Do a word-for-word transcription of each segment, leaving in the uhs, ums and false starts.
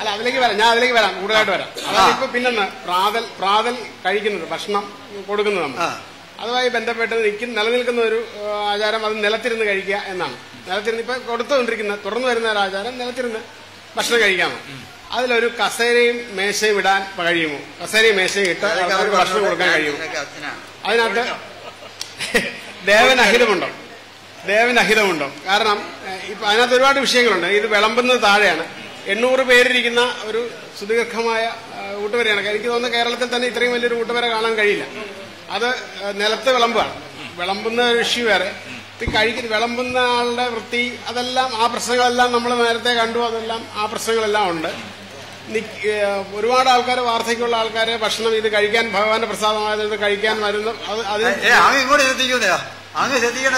അല്ല അതിലേക്ക് വരാം, ഞാൻ അതിലേക്ക് വരാം, കൂടുതലായിട്ട് വരാം. അതായത് ഇപ്പൊ പിന്നെ പ്രാതൽ പ്രാതൽ കഴിക്കുന്നത്, ഭക്ഷണം കൊടുക്കുന്നത് നമ്മൾ അതുമായി ബന്ധപ്പെട്ട് നിൽക്കുന്ന നിലനിൽക്കുന്ന ഒരു ആചാരം അത് നിലത്തിരുന്ന് കഴിക്കുക എന്നാണ്. നിലത്തിരുന്ന് ഇപ്പൊ കൊടുത്തുകൊണ്ടിരിക്കുന്ന തുടർന്ന് വരുന്ന ഒരു ആചാരം നിലത്തിരുന്ന് ഭക്ഷണം കഴിക്കാമോ? അതിലൊരു കസേരയും മേശയും ഇടാൻ കഴിയുമോ? കസേരയും മേശയും ഇട്ട് അവർക്ക് ഭക്ഷണം കൊടുക്കാൻ കഴിയുമോ? അതിനകത്ത് ദേവനഹിതമുണ്ടോ? ദേവനഹിതമുണ്ടോ? കാരണം ഇപ്പൊ അതിനകത്ത് ഒരുപാട് വിഷയങ്ങളുണ്ട്. ഇത് വിളമ്പുന്നത് താഴെയാണ്. എണ്ണൂറ് പേരിരിക്കുന്ന ഒരു സുദീർഘമായ ഊട്ടുവരയാണ്. എനിക്ക് തോന്നുന്നു കേരളത്തിൽ തന്നെ ഇത്രയും വലിയൊരു ഊട്ടുവര കാണാൻ കഴിയില്ല. അത് നിലത്ത് വിളമ്പാണ്. വിളമ്പുന്ന ഒരു ഇഷ്യൂ വേറെ, കഴിക്കുന്ന വിളമ്പുന്ന ആളുടെ വൃത്തി, അതെല്ലാം ആ പ്രശ്നങ്ങളെല്ലാം നമ്മൾ നേരത്തെ കണ്ടു. അതെല്ലാം ആ പ്രശ്നങ്ങളെല്ലാം ഉണ്ട്. ഒരുപാട് ആൾക്കാർ, വാർദ്ധക്യമുള്ള ആൾക്കാരെ ഭക്ഷണം ഇത് കഴിക്കാൻ ഭഗവാന്റെ പ്രസാദമായത് ഇത് കഴിക്കാൻ വരുന്ന അത് ഇങ്ങോട്ട് ശ്രദ്ധിക്കുന്ന അങ്ങ് ശ്രദ്ധിക്കേണ്ട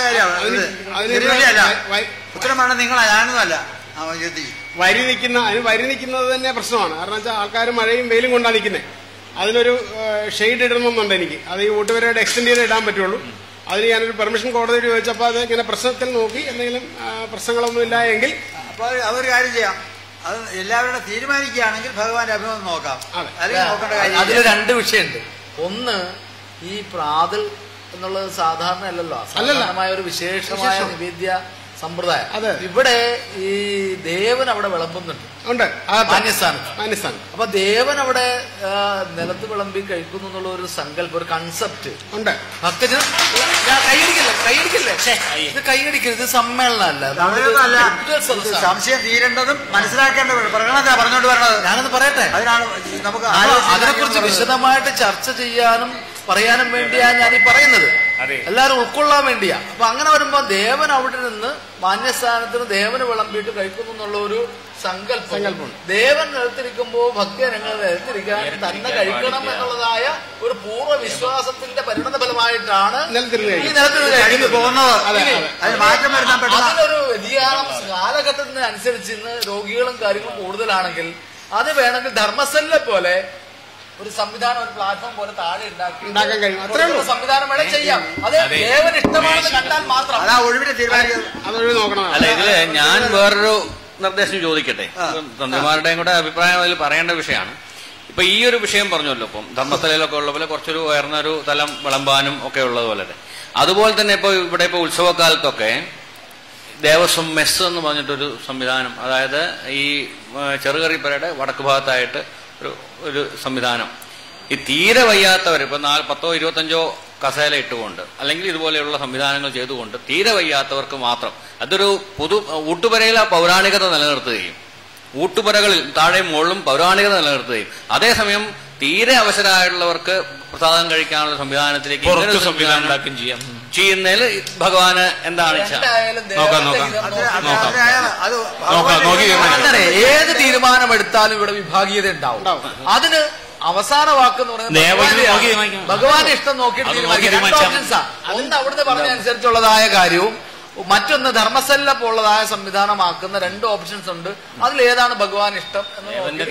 കാര്യമാണ്. നിങ്ങളാ ഞാനൊന്നുമല്ല വരി നിൽക്കുന്ന അതിന് വരി നിൽക്കുന്നത് തന്നെ പ്രശ്നമാണ്. കാരണം വെച്ചാൽ ആൾക്കാർ മഴയും വെയിലും കൊണ്ടാണ് നിൽക്കുന്നത്. അതിനൊരു ഷെയ്ഡ് ഇടണമെന്നുണ്ട് എനിക്ക്. അത് ഈ ഊട്ടുവരയുടെ എക്സ്റ്റെൻഡ് ചെയ്ത് ഇടാൻ പറ്റുള്ളൂ. അതിന് ഞാനൊരു പെർമിഷൻ കോടതിയിൽ ചോദിച്ചപ്പോൾ അത് ഇങ്ങനെ പ്രശ്നത്തിൽ നോക്കി എന്തെങ്കിലും പ്രശ്നങ്ങളൊന്നുമില്ല എങ്കിൽ അപ്പോൾ അതൊരു കാര്യം ചെയ്യാം. അത് എല്ലാവരുടെ തീരുമാനിക്കുകയാണെങ്കിൽ ഭഗവാന്റെ അഭിമുഖം നോക്കാം. അല്ലെങ്കിൽ നോക്കേണ്ട കാര്യം അതിൽ രണ്ട് വിഷയമുണ്ട്. ഒന്ന്, ഈ പ്രാതൽ എന്നുള്ളത് സാധാരണ അല്ലല്ലോ, സാധാരണമായ ഒരു വിശേഷമായ നിവേദ്യ സമ്പ്രദായം. ഇവിടെ ഈ ദേവൻ അവിടെ വിളമ്പുന്നുണ്ട് മാന്യസ്ഥാനത്ത്. അപ്പൊ ദേവൻ അവിടെ നിലത്ത് വിളമ്പി കഴിക്കുന്നു എന്നുള്ള ഒരു സങ്കല്പം, ഒരു കൺസെപ്റ്റ് ഉണ്ട്. ഭക്തജനം കൈയടിക്കില്ല കൈയടിക്കില്ലേ ഇത് കൈയടിക്കരുത്, സമ്മേളനമല്ല, സംശയം തീരേണ്ടതും മനസ്സിലാക്കേണ്ടതും പറഞ്ഞോണ്ട് വരണത്. ഞാനത് പറയട്ടെ. അതിനാണ് നമുക്ക് അതിനെക്കുറിച്ച് വിശദമായിട്ട് ചർച്ച ചെയ്യാനും പറയാനും വേണ്ടിയാണ് ഞാൻ ഈ പറയുന്നത്. എല്ലാവരും ഉൾക്കൊള്ളാൻ വേണ്ടിയാ. അപ്പൊ അങ്ങനെ വരുമ്പോ ദേവൻ അവിടെ നിന്ന് മാന്യസ്ഥാനത്തിന് ദേവന് വിളമ്പിയിട്ട് കഴിക്കുന്നു എന്നുള്ള ഒരു സങ്കല്പം. ദേവൻ നിലത്തിരിക്കുമ്പോ ഭക്തജനങ്ങൾ നിലത്തിരിക്കാൻ തന്നെ കഴിക്കണം എന്നുള്ളതായ ഒരു പൂർവ്വ വിശ്വാസത്തിന്റെ പരിണത ഫലമായിട്ടാണ് ഈ നിലത്തിൽ പോകുന്നത്. അതിനൊരു വ്യതിയാനം കാലഘട്ടത്തിന് അനുസരിച്ച് ഇന്ന് രോഗികളും കാര്യങ്ങളും കൂടുതലാണെങ്കിൽ അത് വേണമെങ്കിൽ ധർമ്മസലിനെ പോലെ ഒരു സംവിധാനം, ഒരു പ്ലാറ്റ്ഫോം പോലെ താഴെ ഉണ്ടാക്കാൻ കഴിയും. സംവിധാനം വേണേ ചെയ്യാം. അത് ദേവന് ഇഷ്ടമാണെന്ന് കണ്ടാൽ മാത്രം അതാ ഒഴിവിനെ തീരുമാനിക്കുന്നത്. അതൊഴിവ് നോക്കണം. അല്ല, ഇതില് ഞാൻ വേറൊരു നിർദ്ദേശം ചോദിക്കട്ടെ. തന്ത്രിമാരുടെയും കൂടെ അഭിപ്രായം അതിൽ പറയേണ്ട വിഷയമാണ്. ഇപ്പൊ ഈ ഒരു വിഷയം പറഞ്ഞല്ലോ, ഇപ്പം ധർമ്മസ്ഥലയിലൊക്കെ ഉള്ള പോലെ കുറച്ചൊരു ഉയർന്നൊരു തലം വിളമ്പാനും ഒക്കെ ഉള്ളതുപോലെ അതുപോലെ തന്നെ ഇപ്പൊ ഇവിടെ ഇപ്പൊ ഉത്സവകാലത്തൊക്കെ ദേവസ്വം മെസ്സ് എന്ന് പറഞ്ഞിട്ടൊരു സംവിധാനം, അതായത് ഈ ചെറുകറിപ്പരയുടെ വടക്ക് ഭാഗത്തായിട്ട് ഒരു ഒരു സംവിധാനം. ഈ തീരെ വയ്യാത്തവർ ഇപ്പൊ നാല് പത്തോ ഇരുപത്തഞ്ചോ കസേല ഇട്ടുകൊണ്ട് അല്ലെങ്കിൽ ഇതുപോലെയുള്ള സംവിധാനങ്ങൾ ചെയ്തുകൊണ്ട് തീരെ വയ്യാത്തവർക്ക് മാത്രം അതൊരു പൊതു ഊട്ടുപുരയിൽ ആ പൗരാണികത നിലനിർത്തുകയും ഊട്ടുപുരകളിൽ താഴെയും മുകളിലും പൗരാണികത നിലനിർത്തുകയും അതേസമയം തീരെ അവസരമായിട്ടുള്ളവർക്ക് പ്രസാദം കഴിക്കാനുള്ള സംവിധാനത്തിലേക്ക് സംവിധാനം ചെയ്യാം ചെയ്യുന്നതിൽ ഭഗവാന് എന്താണ് ഏത് തീരുമാനമെടുത്താലും ഇവിടെ വിഭാഗീയത ഉണ്ടാവും. അതിന് അവസാന വാക്ക് എന്ന് പറയുന്നത് ഭഗവാന്റെ ഇഷ്ടം നോക്കിയിട്ട് തീരുമാനിക്കുക. ഒന്ന് അവിടുന്ന് പറഞ്ഞ അനുസരിച്ചുള്ളതായ കാര്യവും മറ്റൊന്ന് ധർമ്മസല്ല പോലുള്ളതായ സംവിധാനമാക്കുന്ന രണ്ട് ഓപ്ഷൻസ് ഉണ്ട്. അതിലേതാണ് ഭഗവാൻ ഇഷ്ടം എന്ന്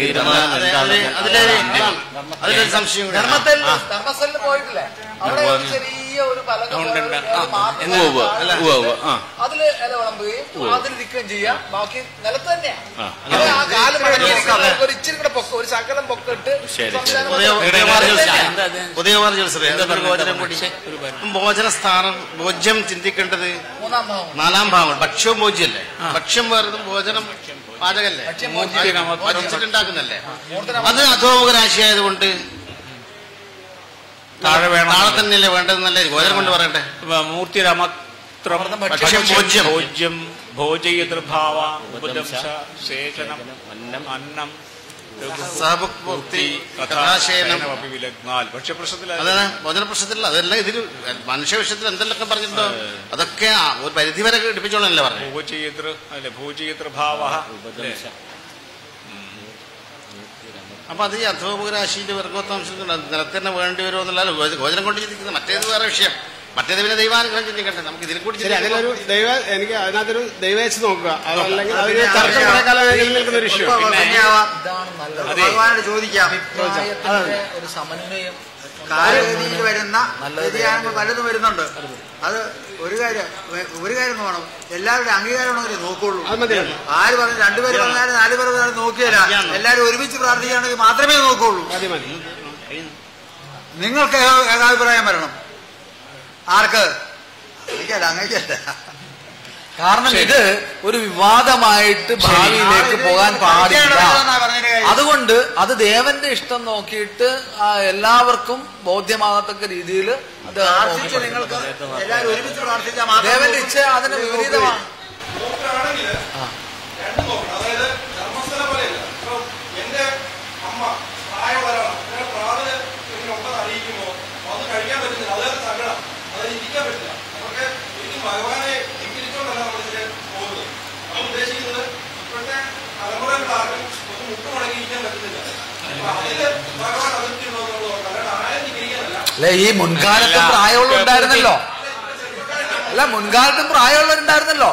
ധർമ്മസല്ല പോയിട്ടില്ലേ? അവിടെ ചെറിയ ഒരു അതില് ഇല വിളമ്പുകയും അതിലിരിക്കുകയും ചെയ്യാം. ബാക്കി നിലത്ത് തന്നെയാണ്. ആ കാലം ഒരു ഇച്ചിരി കൂടെ പൊക്ക, ഒരു ശകലം പൊക്കിട്ട് ഭോജനസ്ഥാനം ഭോജ്യം ചിന്തിക്കേണ്ടത് നാലാം ഭാവം. ഭക്ഷ്യവും ഭോജ്യല്ലേ? ഭക്ഷ്യം വേറതും ഭോജനം പാചകല്ലേ, ഉണ്ടാക്കുന്നല്ലേ? അത് അധോമുഖ രാശിയായതുകൊണ്ട് താഴെ വേണം, താഴെ തന്നെയല്ലേ വേണ്ടതെന്നല്ലേ ഭോജനം കൊണ്ട് പറയട്ടെ. മൂർത്തിരമത്രം ഭക്ഷ്യം ഭോജ്യം ഭോജ്യം ഭോജയതൃഭാവ ഉപദംശ ശേഷനം അന്നം അതാണ് ഭോജന പ്രശ്നത്തിലുള്ള അതെല്ലാം ഇതിൽ മനുഷ്യ വിഷയത്തിൽ എന്തെല്ലാം പറഞ്ഞിട്ടുണ്ടോ അതൊക്കെ ഒരു പരിധി വരെ എടുപ്പിച്ചോളല്ലേ പറഞ്ഞു. അപ്പൊ അത് ഈ അധോമുഖ രാശിന്റെ വർഗോത്താംശം നിലത്ത് തന്നെ വേണ്ടി വരുമോ എന്നല്ല ഭോജനം കൊണ്ട് ചിന്തിക്കുന്നത്. മറ്റേത് വേറെ വിഷയം. മറ്റേത് പിന്നെ ദൈവാനുഗ്രഹം ചിന്തിക്കട്ടെ, നമുക്ക് ഇതിനെ കൂടി ശരി. അതിലൊരു ദൈവ എനിക്ക് അതിനകത്തൊരു ദൈവേച്ച് നോക്കുക, അതല്ലെങ്കിൽ അതൊരു ചർച്ച കുറെ കാലം നിൽക്കുന്ന ഒരു ഇഷ്യൂ. ഭഗവാനോട് ചോദിക്കാം. ഒരു സമന്വയം കാലഗതിയിൽ വരുന്ന വ്യതിയാനങ്ങൾ പലതും വരുന്നുണ്ട്. അത് ഒരു കാര്യം ഒരു കാര്യം വേണം, എല്ലാവരുടെ അംഗീകാരം ഉണ്ടെങ്കിൽ നോക്കുള്ളൂ. ആര് പറഞ്ഞു രണ്ടുപേര് പറഞ്ഞാലും നാല് പേര് പറഞ്ഞാലും നോക്കിയല്ല, എല്ലാവരും ഒരുമിച്ച് പ്രാർത്ഥിക്കുകയാണെങ്കിൽ മാത്രമേ നോക്കുള്ളൂ. നിങ്ങൾക്ക് ഏകാഭിപ്രായം വരണം. ആർക്ക്? എനിക്കല്ല, അങ്ങനെയല്ല. കാരണം ഇത് ഒരു വിവാദമായിട്ട് ഭാവിയിലേക്ക് പോകാൻ പാടില്ല. അതുകൊണ്ട് അത് ദേവന്റെ ഇഷ്ടം നോക്കിയിട്ട് എല്ലാവർക്കും ബോധ്യമാകത്തക്ക രീതിയിൽ അത് നിങ്ങൾക്ക് എല്ലാവരും ഒരുമിച്ച് പ്രാർത്ഥിച്ചാൽ ദേവന്റെ ഇച്ഛ അതിന് വിപരീതമാണ്. അല്ലെ, ഈ മുൻകാലത്തും പ്രായമുള്ള ഉണ്ടായിരുന്നല്ലോ. അല്ല, മുൻകാലത്തും പ്രായമുള്ളവരുണ്ടായിരുന്നല്ലോ.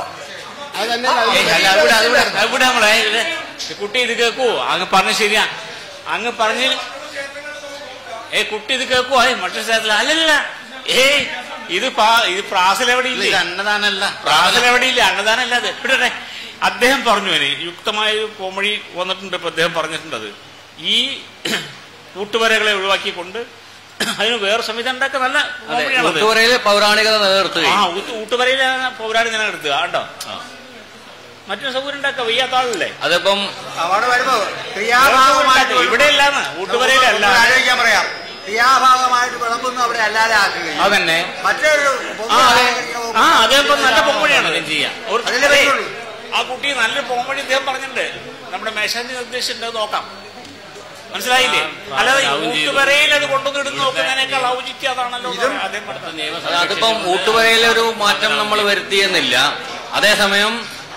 അവിടെ നമ്മളെ കുട്ടി ഇത് കേൾക്കുവോ? അങ്ങ് പറഞ്ഞ ശരിയാ, അങ്ങ് പറഞ്ഞ് ഏ കുട്ടി ഇത് കേൾക്കുവോ? മറ്റൊരു സ്ഥലത്തില്ല. അല്ലല്ല, ഏയ് ഇത് ഇത് പ്രാസലെവിടെ ഇല്ല, അന്നദാനല്ല, പ്രാസലെവിടെ ഇല്ല, അന്നദാനല്ല. അത് എവിടെ അദ്ദേഹം പറഞ്ഞു, അതിന് യുക്തമായ പോംവഴി വന്നിട്ടുണ്ട്. ഇപ്പൊ അദ്ദേഹം പറഞ്ഞിട്ടുണ്ടത് ഈ കൂട്ടുവരകളെ ഒഴിവാക്കിക്കൊണ്ട് അതിന് വേറെ സംവിധാനം ഉണ്ടാക്കുക. നല്ല ഊട്ടുവരയിലെ പൗരാണികത നിലനിർത്തുക. ആ ഊട്ടുവരയിലെ പൗരാണിക നിലനിർത്തുക കേട്ടോ. മറ്റൊരു സൗകര്യം ഉണ്ടാക്കുക, വയ്യാത്ത ആളല്ലേ. അതിപ്പം അവിടെ വരുമ്പോ ക്രിയാഭാഗമായിട്ട് ഇവിടെ അല്ലാന്ന്, ഊട്ടുവരയിലല്ല. ആലോചിക്കാൻ പറയാം. ക്രിയാഭാഗമായിട്ട് വിളമ്പുന്നു അവിടെ അല്ലാതെ ആക്കുക. അതന്നെ മറ്റൊരു ആ അതേപോലെ നല്ല പൊമ്പഴിയാണ് അദ്ദേഹം ചെയ്യാം. ആ കുട്ടി നല്ലൊരു പൊമ്പഴി അദ്ദേഹം പറഞ്ഞിട്ടുണ്ട്. നമ്മുടെ മേശാന്തി നിർദ്ദേശിച്ചിട്ടുണ്ട്, നോക്കാം. മനസ്സിലായില്ലേ? അല്ലാതെ ഊട്ടുവരയിൽ അത് കൊണ്ടുവന്നിടുന്ന് നോക്കുന്നതിനേക്കാൾ ഔചിത്യം അതാണല്ലോ. അതിപ്പം ഊട്ടുവരയിലെ ഒരു മാറ്റം നമ്മൾ വരുത്തിയെന്നില്ല. അതേസമയം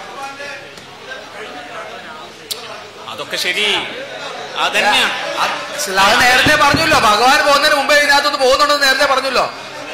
അതൊക്കെ ശരി, അതന്നെയാണ്. അത് നേരത്തെ പറഞ്ഞല്ലോ, ഭഗവാൻ പോകുന്നതിന് മുമ്പേ ഇതിനകത്തൊന്ന് പോകുന്നുണ്ടെന്ന് നേരത്തെ പറഞ്ഞല്ലോ.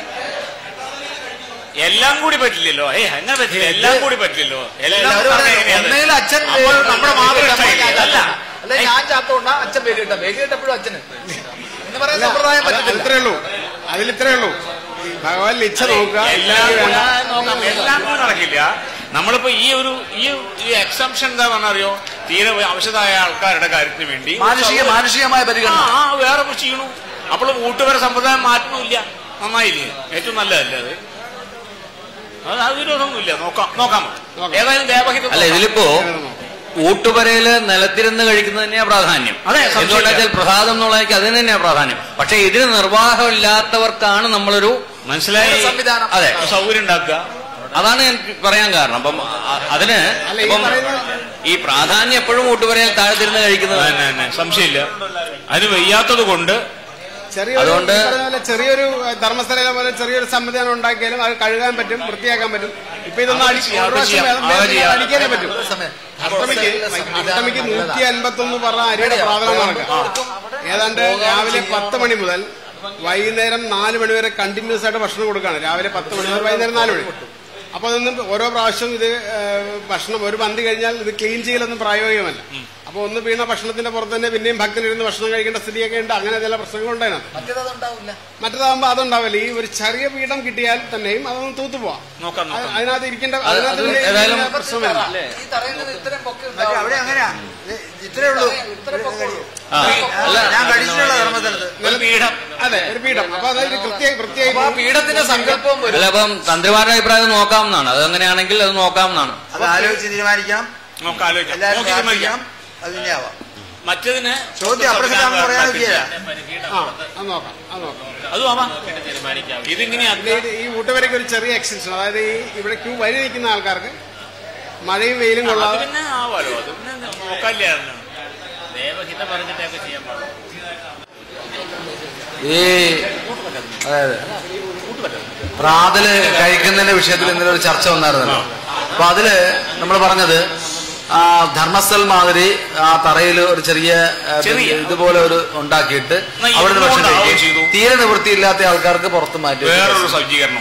എല്ലാം കൂടി പറ്റില്ലല്ലോ. ഏ അങ്ങനെ പറ്റില്ല, എല്ലാം കൂടി പറ്റില്ലല്ലോ. എല്ലാം അച്ഛൻ നമ്മുടെ മാതൃകല്ല. അല്ലെ, ഞാൻ ചാത്തോണ്ടാ അച്ഛൻ പേര് കിട്ടാം, പേര് കിട്ടപ്പോഴും അച്ഛന് എന്ന് പറയുന്ന സമ്പ്രദായം പറ്റില്ല. ഇത്രേ ഉള്ളൂ, അതിലിത്രേ ഉള്ളൂ. ഭഗവാൻ ഇച്ഛ നോക്കുക. എല്ലാം കൂടി നടക്കില്ല. നമ്മളിപ്പോ ഈ ഒരു ഈ എക്സംഷൻ എന്താ പറഞ്ഞറിയോ? തീരെ അവശതായ ആൾക്കാരുടെ കാര്യത്തിന് വേണ്ടി മാനുഷിക മാനുഷികമായ പരിഗണന ആ വേറെ ചെയ്യണു. അപ്പോൾ ഊട്ടുവര സമ്പ്രദായം മാറ്റണമില്ല. നന്നായില്ലേ? ഏറ്റവും നല്ലതല്ലേ അത്? അത് ആ വിരോധമൊന്നുമില്ല. നോക്കാം നോക്കാം ഏതായാലും ദേവഹിതം അല്ല, ഇതിലിപ്പോ ഊട്ടുപരയില് നിലത്തിരുന്ന് കഴിക്കുന്നത് തന്നെയാ പ്രാധാന്യം. എന്തുകൊണ്ടാച്ചാൽ പ്രസാദം എന്നുള്ളതൊക്കെ അതിന് തന്നെയാ പ്രാധാന്യം. പക്ഷെ ഇതിന് നിർവാഹമില്ലാത്തവർക്കാണ് നമ്മളൊരു മനസ്സിലായ സംവിധാനം, അതെ, സൗകര്യം ഉണ്ടാക്കുക. അതാണ് ഞാൻ പറയാൻ കാരണം. അപ്പം അതിന് ഇപ്പം ഈ പ്രാധാന്യം എപ്പോഴും ഊട്ടുപരയിൽ താഴ്ത്തിരുന്ന് കഴിക്കുന്നത് തന്നെ സംശയമില്ല. അതിന് വയ്യാത്തത് കൊണ്ട് അതുകൊണ്ട് ചെറിയൊരു ധർമ്മസ്ഥല പോലെ ചെറിയൊരു സംവിധാനം ഉണ്ടാക്കിയാലും അത് കഴുകാൻ പറ്റും, വൃത്തിയാക്കാൻ പറ്റും. ഇപ്പൊ ഇതൊന്നും അടിക്കാനേ പറ്റും. അഷ്ടമിക്ക് അഷ്ടമിക്ക് നൂറ്റി അൻപത്തി ഒന്ന് പറഞ്ഞ അരിയുടെ പ്രാധാന്യം നടക്കുക. ഏതാണ്ട് രാവിലെ പത്ത് മണി മുതൽ വൈകുന്നേരം നാല് മണി വരെ കണ്ടിന്യൂസ് ആയിട്ട് ഭക്ഷണം കൊടുക്കുകയാണ്. രാവിലെ പത്ത് മണി മുതൽ വൈകുന്നേരം നാല് മണി. അപ്പൊ അതൊന്നും ഓരോ പ്രാവശ്യം ഇത് ഭക്ഷണം ഒരു പന്തി കഴിഞ്ഞാൽ ഇത് ക്ലീൻ ചെയ്യലൊന്നും പ്രായോഗികമല്ല. അപ്പൊ ഒന്ന് വീണ ഭക്ഷണത്തിന്റെ പുറത്ത് തന്നെ പിന്നെയും ഭക്തനിരുന്ന് ഭക്ഷണം കഴിക്കേണ്ട സ്ഥിതിയൊക്കെ ഉണ്ട്. അങ്ങനെ ചില പ്രശ്നങ്ങളുണ്ടായിരുന്നു. മറ്റേതാകുമ്പോ അതുണ്ടാവില്ല. ഈ ഒരു ചെറിയ പീഠം കിട്ടിയാൽ തന്നെയും അതൊന്ന് തൂത്തുപോവാം. അതിനകത്ത് ഇരിക്കേണ്ട അതിനകത്ത് പ്രശ്നമില്ല. അവിടെ അങ്ങനെയാ, ഇത്രേ ഉള്ളൂ. ഞാൻ കഴിച്ചിട്ടുള്ള ധർമ്മസ്ഥലത്ത് പീഠം, അതെ, ഒരു പീഠം. അപ്പൊ അതായത് കൃത്യ കൃത്യമായി പീഠത്തിന്റെ സങ്കല്പവും അല്ല. അപ്പം തന്ത്രിമാരുടെ അഭിപ്രായം നോക്കാവുന്നതാണ്. അത് അങ്ങനെയാണെങ്കിൽ അത് നോക്കാവുന്നതാണ്. അത് ആലോചിച്ച് തീരുമാനിക്കണം. നമുക്ക് ആലോചിക്കാം. അതിന്റെ ആവാം. മറ്റതിന് ചോദ്യം അപ്രസക്തമാണെന്ന് പറയാൻ പറ്റില്ല. അതും ആവാം. ഇതിങ്ങനെയാ ഈ ഊട്ടുവരയ്ക്ക് ഒരു ചെറിയ എക്സ്റ്റൻഷൻ, അതായത് ഈ ഇവിടെ ക്യൂ വരി നിൽക്കുന്ന ആൾക്കാർക്ക് മഴയും വെയിലും കൊള്ളാതെ പിന്നെ ആവാലോ. അത് പിന്നെ നോക്കാനില്ലായിരുന്നു. ദേവഹിത പറഞ്ഞിട്ടൊക്കെ ചെയ്യാൻ പാടില്ല. ഈ അതായത് പ്രാതല് കഴിക്കുന്നതിന്റെ വിഷയത്തിൽ ഇന്നലെ ഒരു ചർച്ച വന്നായിരുന്നല്ലോ. അപ്പൊ അതില് നമ്മൾ പറഞ്ഞത് ആ ധർമ്മസ്ഥൽ മാതിരി ആ തറയിൽ ഒരു ചെറിയ ഇതുപോലെ ഒരു ഉണ്ടാക്കിയിട്ട് അവിടെ ഭക്ഷണം കഴിക്കും. തീരെ നിവൃത്തിയില്ലാത്ത ആൾക്കാർക്ക് പുറത്ത് മാറ്റി വേറൊരു സജ്ജീകരണം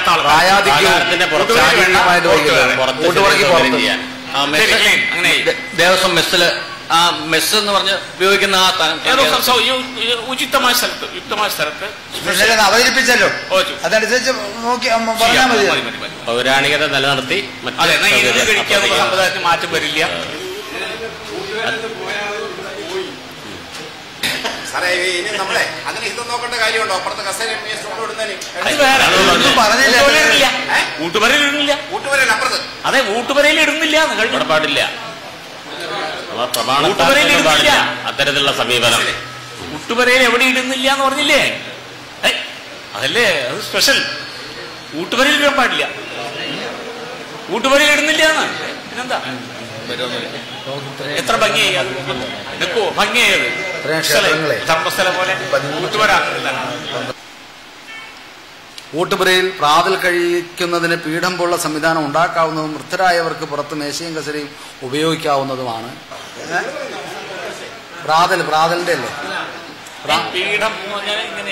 ദേവസ്വം മെസ്സില് ആ മെസ്സ് എന്ന് പറഞ്ഞ് ഉപയോഗിക്കുന്ന ആ ഉചിതമായ സ്ഥലത്ത് യുക്തമായ സ്ഥലത്ത് അവതരിപ്പിച്ചല്ലോ, അതനുസരിച്ച് നോക്കി പറഞ്ഞാൽ മതി. പൗരാണികത നിലനിർത്തി കഴിക്കാനുള്ള സമ്പ്രദായത്തിന് മാറ്റം വരില്ല. സാറേ ഇനി നമ്മളെ അങ്ങനെ ഇത് നോക്കേണ്ട കാര്യമുണ്ടോ? അപ്പുറത്തെ കസേര ഊട്ടുപരയിൽ ഇടുന്നില്ല, ഊട്ടുപരയിൽ അപ്പുറത്ത് അതെ ഊട്ടുപരയിൽ ഇടുന്നില്ല കഴിഞ്ഞ പാടില്ല. അത്തരത്തിലുള്ള സമീപനം ഊട്ടുപരയിൽ എവിടെ ഇടുന്നില്ല എന്ന് പറഞ്ഞില്ലേ? അതല്ലേ അത് സ്പെഷ്യൽ. ഊട്ടുപരയിൽ ഇടാൻ പാടില്ല, ഊട്ടുപരയിൽ ഇടുന്നില്ല എന്ന് പിന്നെന്താ? എത്ര ഭംഗിയായി അത് നിൽക്കോ ഭംഗിയായത് ധർമ്മസ്ഥലം പോലെ ഊട്ടുപര. ഊട്ടുപുരയിൽ പ്രാതൽ കഴിക്കുന്നതിന് പീഠം പോലുള്ള സംവിധാനം ഉണ്ടാക്കാവുന്നതും വൃദ്ധരായവർക്ക് പുറത്ത് മേശയും കസരയും ഉപയോഗിക്കാവുന്നതുമാണ്. പ്രാതൽ പ്രാതലിന്റെ അല്ലേ പീഠം ഇങ്ങനെ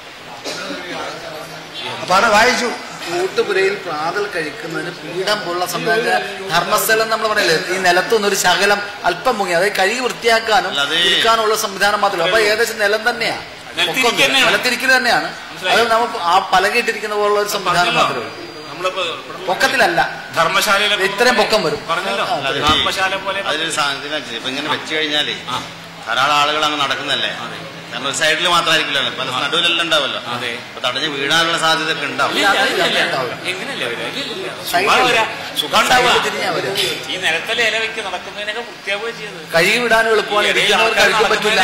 വായിച്ചു. ഊട്ടുപുരയിൽ പ്രാതൽ കഴിക്കുന്നതിന് പീഠം പോലുള്ള സംവിധാനം ധർമ്മസ്ഥലം നമ്മൾ പറയില്ലേ, ഈ നിലത്തൊന്നും ഒരു ശകലം അല്പം മുങ്ങി അതായത് കഴുകി വൃത്തിയാക്കാനും ഇരിക്കാനുള്ള സംവിധാനം മാത്രമല്ല. അപ്പൊ ഏകദേശം നിലം തന്നെയാണ്, നിലത്തിരിക്കൽ തന്നെയാണ്. അത് നമുക്ക് ആ പലകിട്ടിരിക്കുന്ന പോലുള്ള ഒരു സംവിധാനം മാത്രമേ ഉള്ളൂ, പൊക്കത്തിലല്ല. ധർമ്മശാല ഇത്രയും പൊക്കം വരും. ധർമ്മശാല പോലെ അതിലൊരു സാധനത്തിനനുസരിച്ച് ഇപ്പൊ ഇങ്ങനെ വെച്ച് കഴിഞ്ഞാലേ ധാരാളം ആളുകൾ അങ്ങ് നടക്കുന്നല്ലേ. കാരണം ഒരു സൈഡിൽ മാത്രമായിരിക്കില്ലല്ലോ, പല നടുവിലെല്ലാം ഉണ്ടാവല്ലോ. അപ്പൊ തടഞ്ഞ് വീഴാനുള്ള സാധ്യത ഒക്കെ ഉണ്ടാവും. ഈ നിലത്തലെ ഇല വെക്ക് നടക്കുന്നതിനൊക്കെ വൃത്തിയാവുകയും ചെയ്തത് കഴുകി വിടാനും എളുപ്പമാണ്, ഇരിക്കുന്നവർ കഴിക്കാൻ പറ്റില്ല.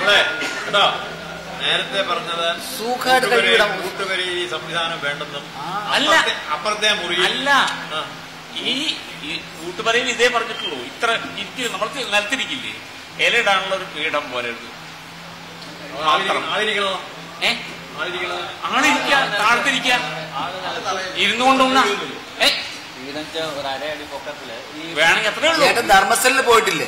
നേരത്തെ പറഞ്ഞത് സുഖമായിട്ട് കഴുകിവിടാം. കൂട്ടുപരയിൽ ഈ സംവിധാനം വേണ്ടെന്നും അല്ല, അപ്പുറത്തെ മുറി അല്ല, ഈ കൂട്ടുപരയിൽ ഇതേ പറഞ്ഞിട്ടുള്ളൂ. ഇത്ര ഇരിക്കും നമ്മൾ നിലത്തിരിക്കില്ലേ, ഇലയിടാനുള്ള ഒരു പീഠം പോലെ ആണിരിക്ക താഴ്ത്തിരിക്ക ഇരുന്നു കൊണ്ടുള്ള വേണമെങ്കിൽ അത്രേ ഉള്ളൂ. ധർമ്മസ്ഥലിൽ പോയിട്ടില്ലേ?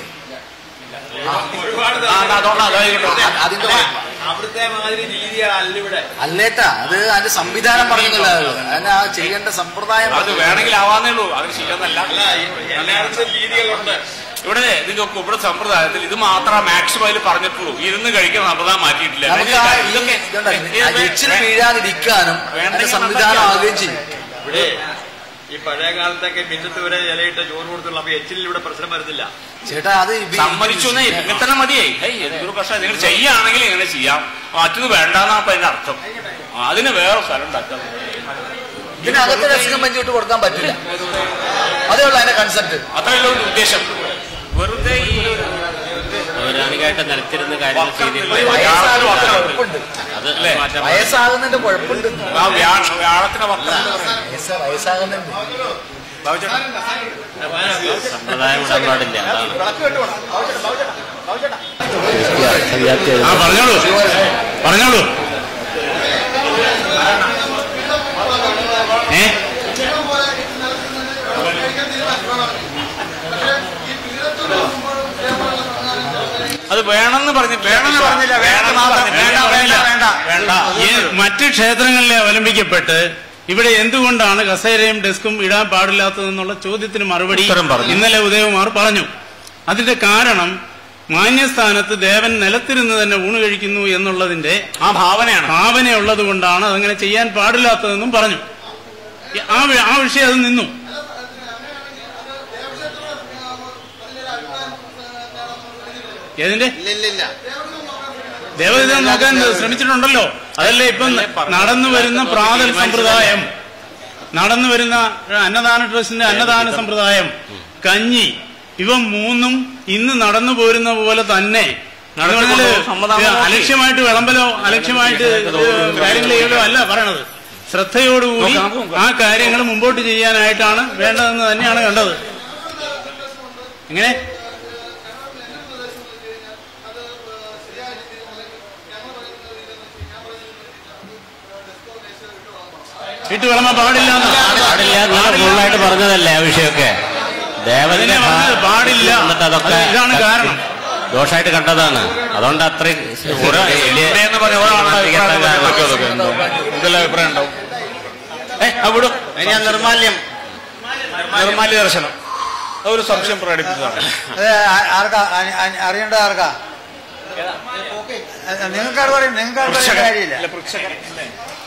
അവിടുത്തെ മാതിരി രീതിയല്ല ഇവിടെ. അല്ലേട്ടാ, അത് അതിന്റെ സംവിധാനം പറഞ്ഞില്ല, അതിന് ആ ചെയ്യേണ്ട സമ്പ്രദായം അത് വേണമെങ്കിൽ ആവാന്നേ ഉള്ളൂ, അതിന് ശരിയെന്നല്ല. എല്ലായിടത്തും രീതികളുണ്ട്. ഇവിടെ ഇതിനൊക്കെ ഇവിടെ സമ്പ്രദായത്തിൽ ഇത് മാത്രം മാക്സിമം അതിൽ പറഞ്ഞിട്ടുള്ളൂ. ഇരുന്ന് കഴിക്കാൻ സമ്പ്രദായം മാറ്റിയിട്ടില്ല. എച്ചിൽ വീഴാതിരിക്കാനും സംവിധാനം ആവുകയും ചെയ്യും. ഇവിടെ ഈ പഴയ കാലത്തൊക്കെ മിന്നത്ത് വരെ ഇലയിട്ട ചോറ് കൊടുത്തുള്ള അപ്പൊ എച്ചിൽ ഇവിടെ പ്രശ്നം വരുന്നില്ല. ചേട്ടാ അത് സമ്മതിച്ചു ഇങ്ങനെ തന്നെ മതിയായി. എന്തൊരു പ്രശ്നം നിങ്ങൾ ചെയ്യുകയാണെങ്കിൽ ഇങ്ങനെ ചെയ്യാം, മറ്റത് വേണ്ടെന്നാ അപ്പൊ അതിന്റെ അർത്ഥം. അതിന് വേറെ സ്ഥലം ഉണ്ടാക്കാം. ഇതിനകത്ത് രസം പഞ്ചിട്ട് കൊടുക്കാൻ പറ്റില്ല, അതേ ഉള്ളൂ അതിന്റെ കൺസെപ്റ്റ്. അത്രയല്ല ഉദ്ദേശം. വെറുതെ ഈ പൗരാണികമായിട്ട് നിലത്തിരുന്ന് കാര്യങ്ങൾ ചെയ്തിട്ടുണ്ട്. വയസ്സാകുന്നതിന്റെ കുഴപ്പമുണ്ട്, വ്യാഴത്തിന് വയസ്സാകുന്നുണ്ട്. സമ്പ്രദായം വിടാൻ പാടില്ല. പറഞ്ഞോളൂ പറഞ്ഞോളൂ ഏ അത് വേണമെന്ന് പറഞ്ഞു വേണമെന്ന് പറഞ്ഞില്ല വേണ്ട. ഈ മറ്റ് ക്ഷേത്രങ്ങളിലെ അവലംബിക്കപ്പെട്ട് ഇവിടെ എന്തുകൊണ്ടാണ് കസേരയും ഡെസ്കും ഇടാൻ പാടില്ലാത്തതെന്നുള്ള ചോദ്യത്തിന് മറുപടി ഇന്നലെ ഉദയകുമാർ പറഞ്ഞു. അതിന്റെ കാരണം മാന്യസ്ഥാനത്ത് ദേവൻ നിലത്തിരുന്ന് തന്നെ ഊണ് കഴിക്കുന്നു എന്നുള്ളതിന്റെ ആ ഭാവനയാണ് ഭാവനയുള്ളത് കൊണ്ടാണ് അതങ്ങനെ ചെയ്യാൻ പാടില്ലാത്തതെന്നും പറഞ്ഞു. ആ ആ വിഷയം അത് നിന്നു. ഏതിന്റെ ദേവത നോക്കാൻ ശ്രമിച്ചിട്ടുണ്ടല്ലോ. അതല്ലേ ഇപ്പം നടന്നു വരുന്ന പ്രാതൽ സമ്പ്രദായം, നടന്നു വരുന്ന അന്നദാന ട്രസ്റ്റിന്റെ അന്നദാന സമ്പ്രദായം, കഞ്ഞി, ഇവ മൂന്നും ഇന്ന് നടന്നു പോരുന്ന പോലെ തന്നെ അലക്ഷ്യമായിട്ട് വിളമ്പലോ അലക്ഷ്യമായിട്ട് കാര്യങ്ങൾ ചെയ്യലോ അല്ല പറയണത്. ശ്രദ്ധയോടുകൂടി ആ കാര്യങ്ങൾ മുമ്പോട്ട് ചെയ്യാനായിട്ടാണ് വേണ്ടതെന്ന് തന്നെയാണ് കണ്ടത്. എങ്ങനെ ഇട്ട് വിളമ്പാൻ പാടില്ല പാടില്ല ഫുള്ളായിട്ട് പറഞ്ഞതല്ലേ ആ വിഷയമൊക്കെ. ദേവന്റെ പാടില്ല, എന്നിട്ട് അതൊക്കെ ഇതാണ് കാരണം. ദോഷമായിട്ട് കണ്ടതാണ്. അതുകൊണ്ട് അത്രയും എന്തെല്ലാം അഭിപ്രായം ഉണ്ടാവും? അവിടും നിർമാല്യം നിർമാല്യ ദർശനം അതൊരു സംശയം പ്രകടിപ്പിച്ചതാണ്. ആർക്കാ അറിയേണ്ടത്? ആർക്കാ? നിങ്ങൾക്കാർ പറയും, നിങ്ങൾക്കാർ കാര്യമില്ല.